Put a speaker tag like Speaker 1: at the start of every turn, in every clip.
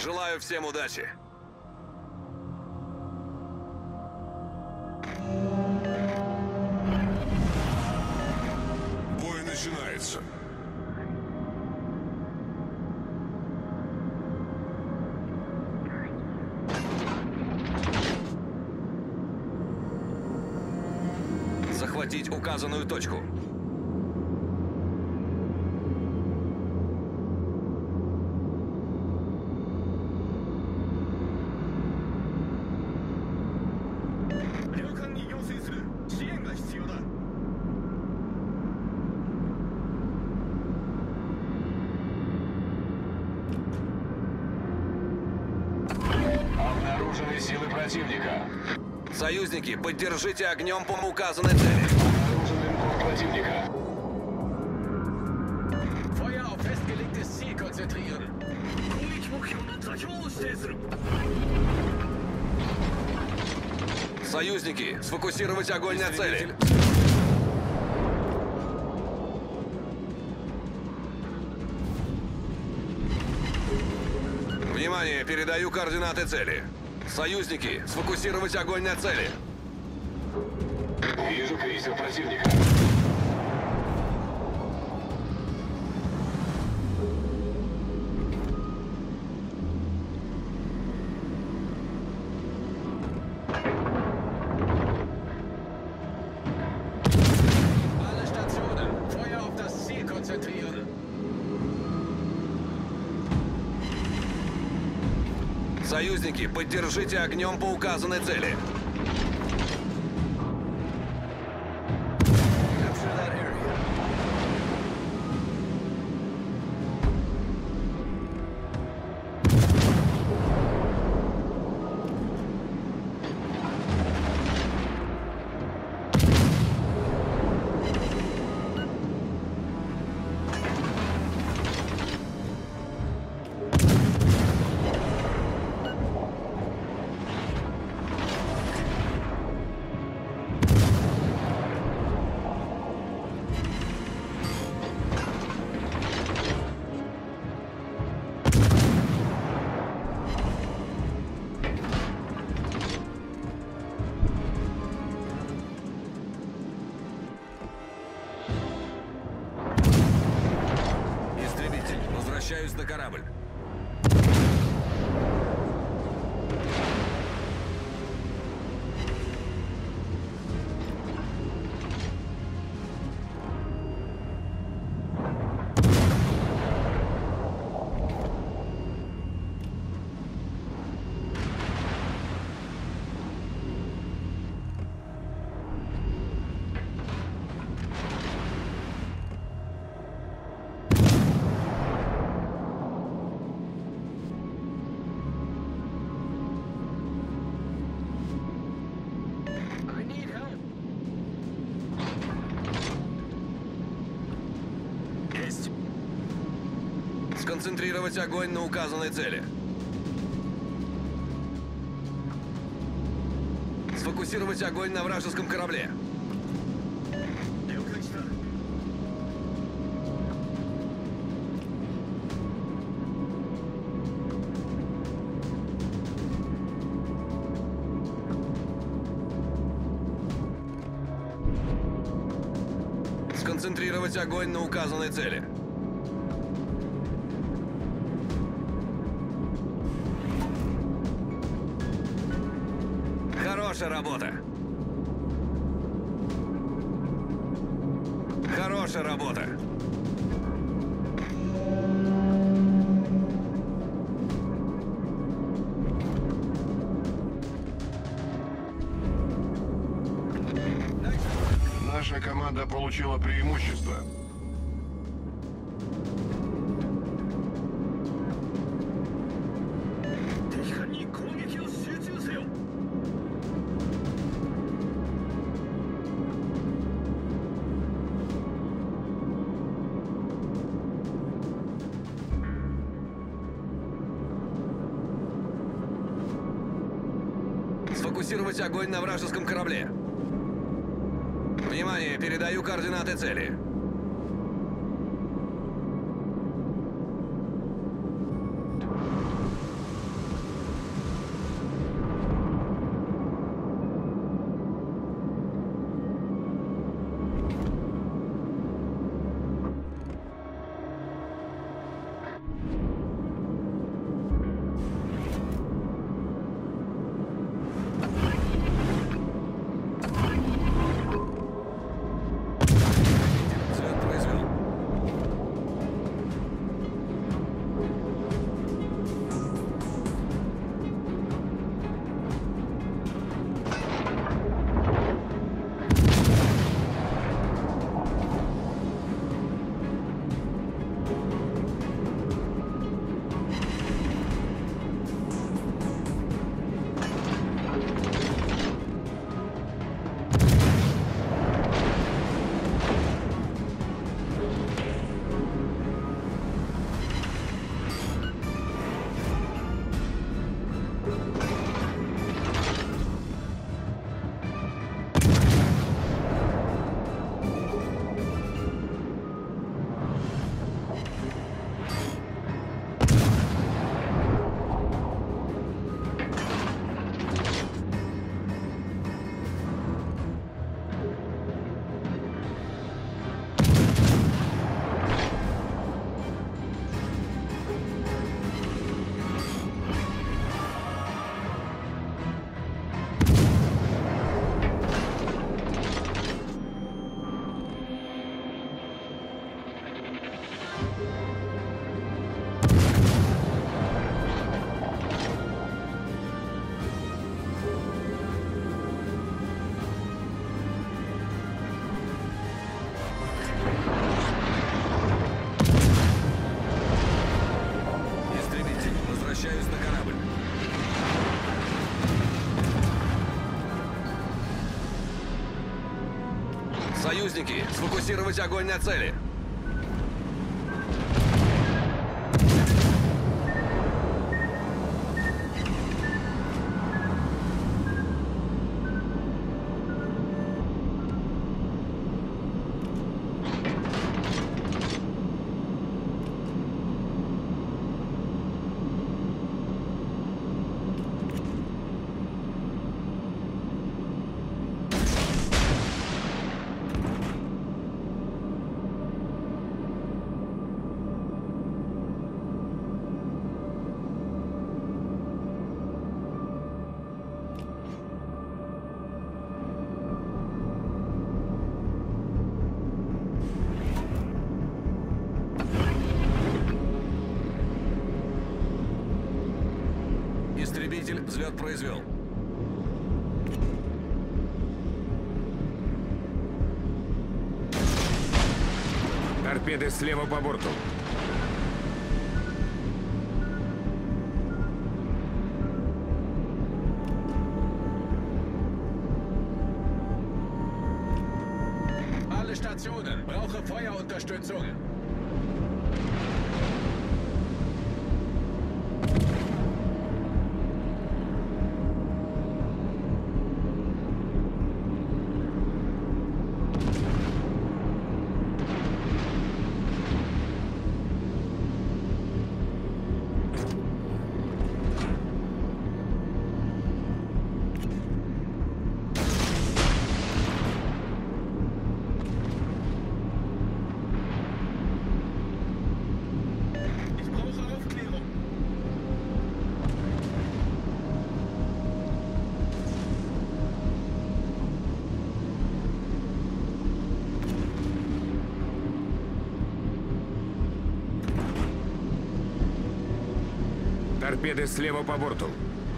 Speaker 1: Желаю всем удачи.
Speaker 2: Бой начинается.
Speaker 1: Захватить указанную точку.
Speaker 3: Обнаружены силы противника.
Speaker 1: Союзники, поддержите огнем по указанной цели.
Speaker 3: Обнаружен инпут противника.
Speaker 4: Feuer auf festgelegtes Ziel konzentrieren. 攻撃目標の座標を指定する。
Speaker 1: Союзники, сфокусировать огонь на цели. Внимание, передаю координаты цели. Союзники, сфокусировать огонь на цели.
Speaker 3: Вижу крейсер противника.
Speaker 4: Alle Stationen, Feuer auf das Ziel konzentrieren.
Speaker 1: Союзники, поддержите огнем по указанной цели. Истребитель, возвращаюсь на корабль.
Speaker 4: I need help. Есть.
Speaker 1: Сконцентрировать огонь на указанной цели. Сфокусировать огонь на вражеском корабле.
Speaker 4: 了解した。
Speaker 1: Сконцентрировать огонь на указанной цели. Хорошая работа. Хорошая работа.
Speaker 2: Наша команда получила преимущество.
Speaker 1: Сфокусировать огонь на вражеском корабле. Внимание, передаю координаты цели. Союзники, сфокусировать огонь на цели. Истребитель взлет произвел.
Speaker 5: Торпеды слева по борту.
Speaker 4: Alle Stationen, brauche Feuerunterstützung. Ich brauche Aufklärung.
Speaker 5: Торпеды слева по борту.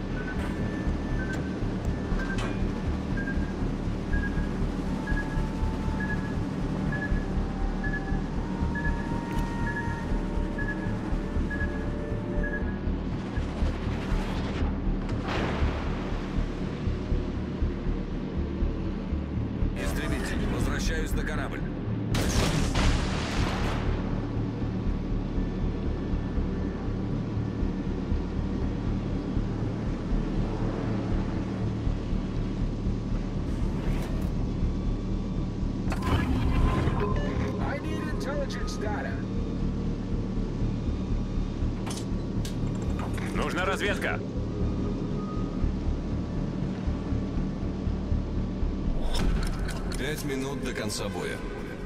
Speaker 1: Истребитель, возвращаюсь на корабль.
Speaker 4: I need intelligence data.
Speaker 5: Нужна разведка.
Speaker 1: Пять минут до конца боя.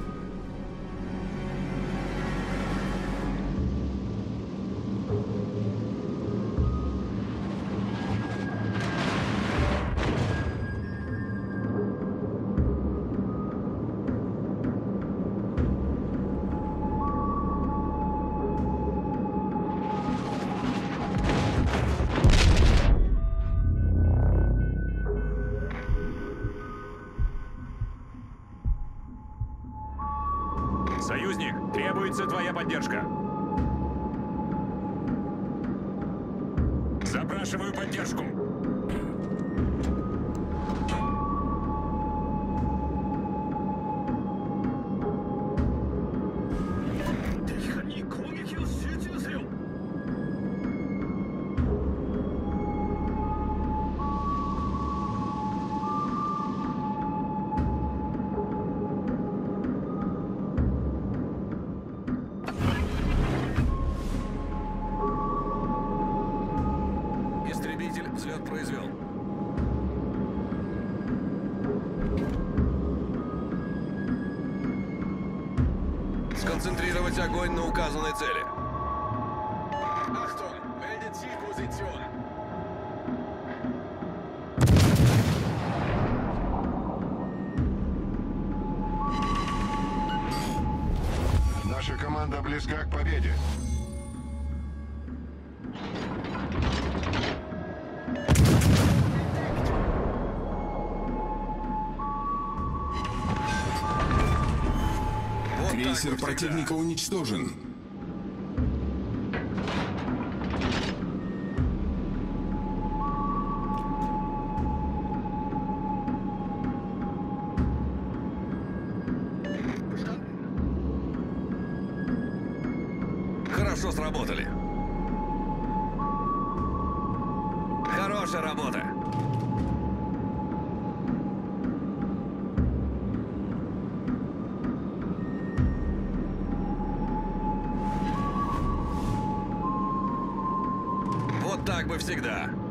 Speaker 5: Союзник, требуется твоя поддержка. Запрашиваю поддержку.
Speaker 1: Истребитель взлет произвел. Сконцентрировать огонь на указанной цели.
Speaker 4: Achtung, melde Zielposition.
Speaker 2: Наша команда близка к победе.
Speaker 1: Вот
Speaker 6: Крейсер
Speaker 1: так вот
Speaker 6: противника
Speaker 1: всегда.
Speaker 6: уничтожен.
Speaker 1: Хорошо сработали. Хорошая работа. Вот так бы всегда.